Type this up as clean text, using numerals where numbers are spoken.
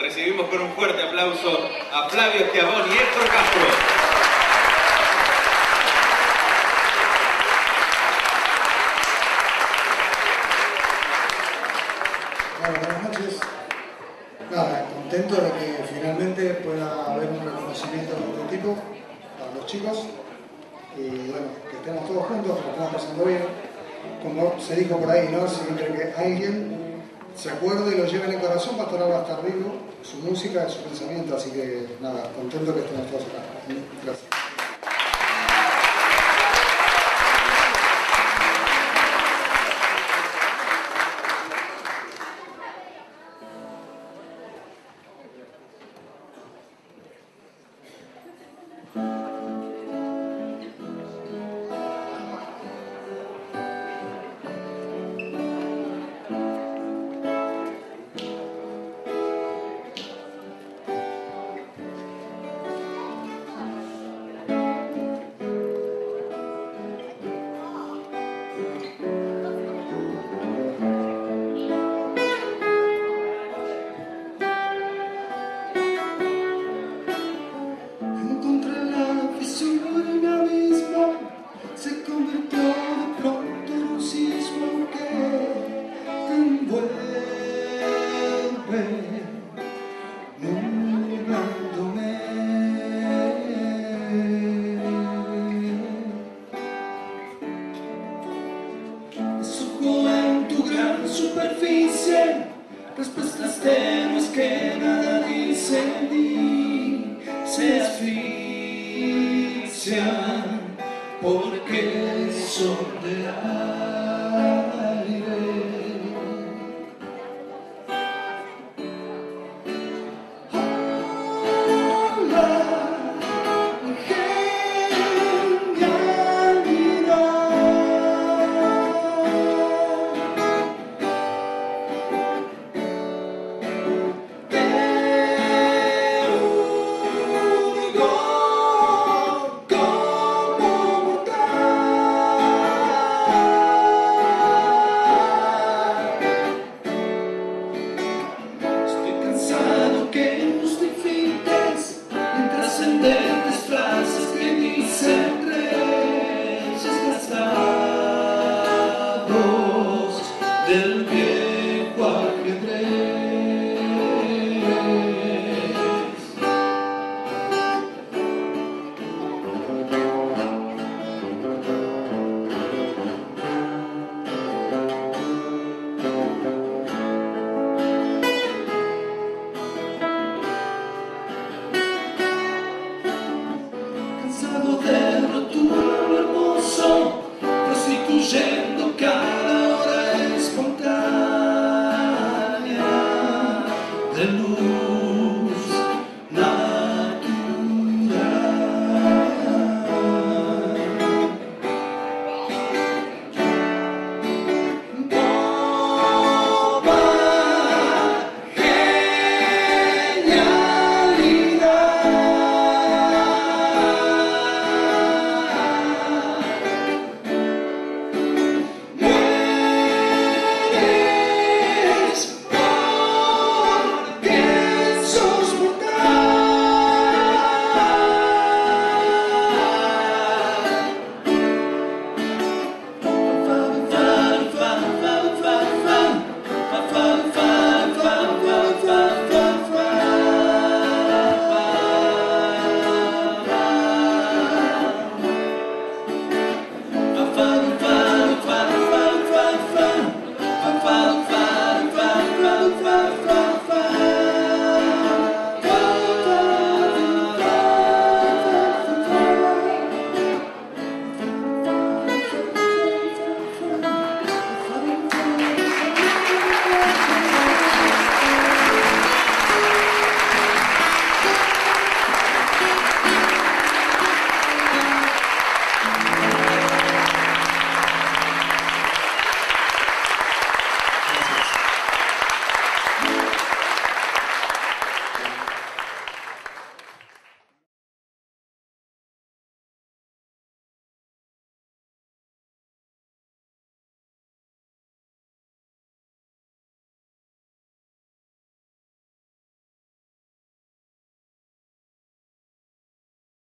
Recibimos con un fuerte aplauso a Flavio Schiavone y Héctor Castro. Buenas noches. Nada, contento de que finalmente pueda haber un reconocimiento de este tipo para los chicos y bueno, que estemos todos juntos, que lo estamos pasando bien. Como se dijo por ahí, ¿no? Siempre que alguien se acuerde y lo lleve en el corazón, Pastoral va a estar vivo, su música, su pensamiento, así que nada, contento que estemos todos acá. Gracias. Respuestas tenues que nada dicen y se asfixian porque son de aire. Frases que dicen reyes gastados.